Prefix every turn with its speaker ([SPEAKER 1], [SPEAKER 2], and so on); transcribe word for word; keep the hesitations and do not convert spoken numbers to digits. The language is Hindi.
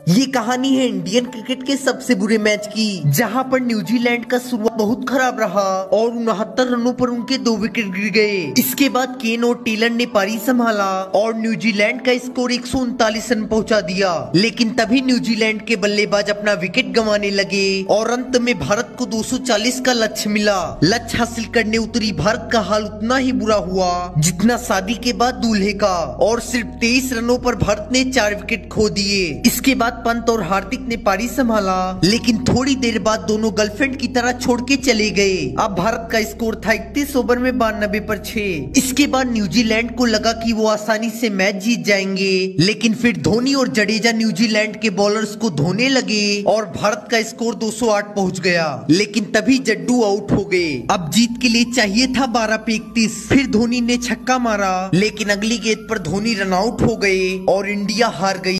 [SPEAKER 1] ये कहानी है इंडियन क्रिकेट के सबसे बुरे मैच की, जहां पर न्यूजीलैंड का शुरुआत बहुत खराब रहा और उनहत्तर रनों पर उनके दो विकेट गिर गए। इसके बाद केन और टेलर ने पारी संभाला और न्यूजीलैंड का स्कोर एक सौ उनतालीस रन पहुंचा दिया। लेकिन तभी न्यूजीलैंड के बल्लेबाज अपना विकेट गंवाने लगे और अंत में भारत को दो सौ चालीस का लक्ष्य मिला। लक्ष्य हासिल करने उतरी भारत का हाल उतना ही बुरा हुआ जितना शादी के बाद दूल्हे का, और सिर्फ तेईस रनों पर भारत ने चार विकेट खो दिए। इसके बाद पंत और हार्दिक ने पारी संभाला, लेकिन थोड़ी देर बाद दोनों गर्लफ्रेंड की तरह छोड़ के चले गए। अब भारत का स्कोर था इकतीस ओवर में बानबे पर छह। इसके बाद न्यूजीलैंड को लगा कि वो आसानी से मैच जीत जाएंगे, लेकिन फिर धोनी और जडेजा न्यूजीलैंड के बॉलर्स को धोने लगे और भारत का स्कोर दो सौ आठ पहुंच गया। लेकिन तभी जड्डू आउट हो गए। अब जीत के लिए चाहिए था बारह पे इकतीस। फिर धोनी ने छक्का मारा, लेकिन अगली गेंद पर धोनी रन आउट हो गए और इंडिया हार गई।